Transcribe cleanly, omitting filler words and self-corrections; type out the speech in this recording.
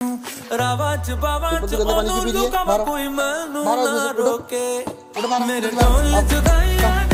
रावाच बावाच ओनू लुका कोई मैनू ना रोके मेरे ढोल जुदाई